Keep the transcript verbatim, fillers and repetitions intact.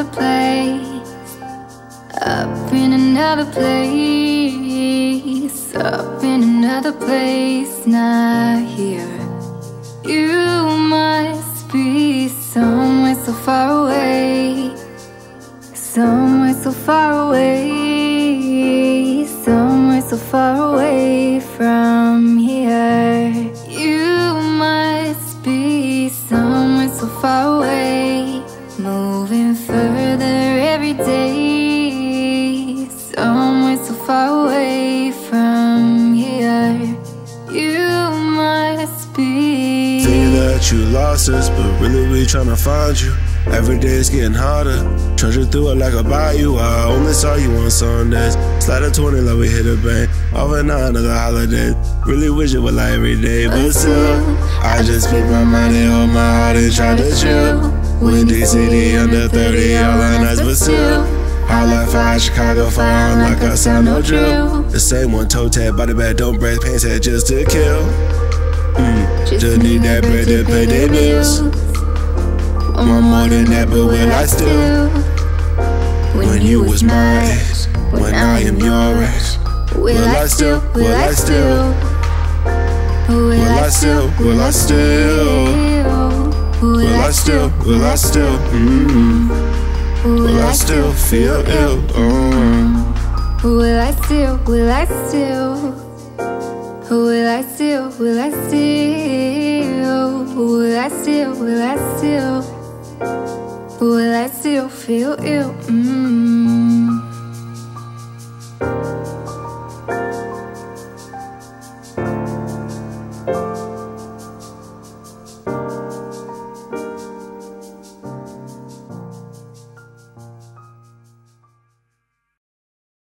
place, up in another place, up in another place, not here. You must be somewhere so far away, somewhere so far away, somewhere so far away from here. You must be somewhere so far away, moving further every day, somewhere so far away from here. You must be. Think that you lost us, but really we tryna find you. Every day it's getting harder, trudging through it like a bayou. I only saw you on Sundays, slide a twenty like we hit a bank. Over nine of the holidays, really wish it was like every day. But still, I just speak my mind and hold my heart and try to chill. Windy city under thirty, all our nights, but still hot like fire, Chicago fire on like a sound no drill. The same one, toe tag, body bag, don't break, pants head just to kill. Mm, just need that bread to pay their bills. Want more than that, but will I still? When you was my ex, when I am your ex, will I still, will I still, will I still, will I still, will I still, will I still, mm, will I still feel ill? Mm. Will I still, will I still, will I still, will I still, will I still, will I still, will I still feel ill? Mm.